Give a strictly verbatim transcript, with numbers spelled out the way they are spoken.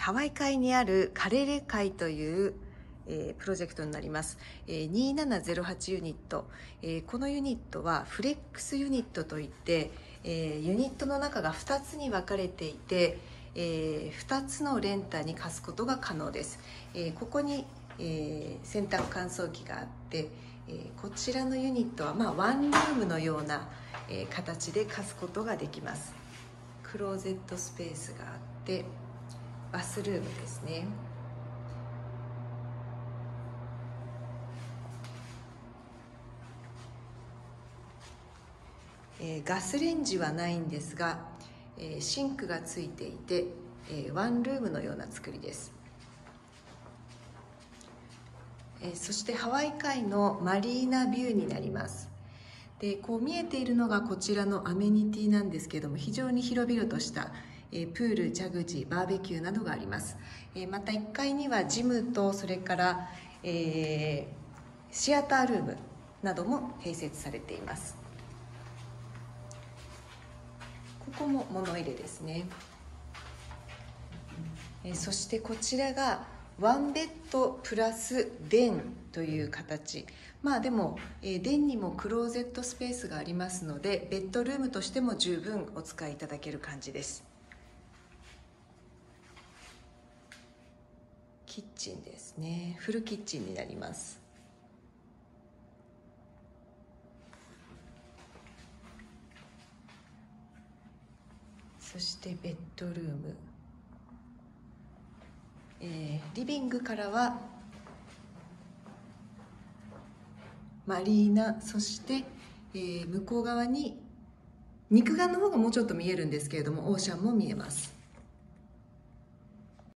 ハワイ海にあるカレレ海という、えー、プロジェクトになります。えー、にーななぜろはちユニット、えー、このユニットはフレックスユニットといって、えー、ユニットの中がふたつに分かれていて、えー、ふたつの練炭に貸すことが可能です。えー、ここに、えー、先端乾燥機があって、えー、こちらのユニットは、まあ、ワンルームのような、えー、形で貸すことができます。クローゼットスペースがあってバスルームですね。えー、ガスレンジはないんですが、えー、シンクがついていて、えー、ワンルームのような作りです。えー、そしてハワイ海のマリーナビューになります。でこう見えているのがこちらのアメニティなんですけれども、非常に広々としたえプール、ジャグジー、バーベキューなどがあります。えまたいっかいにはジムと、それから、えー、シアタールームなども併設されています。ここも物入れですね。えそしてこちらがワンベッドプラス電という形。まあでも、えー、電にもクローゼットスペースがありますので、ベッドルームとしても十分お使いいただける感じです。キッチンですね。フルキッチンになります。そしてベッドルーム、えー、リビングからはマリーナ、そして、えー、向こう側に肉眼の方がもうちょっと見えるんですけれども、オーシャンも見えます。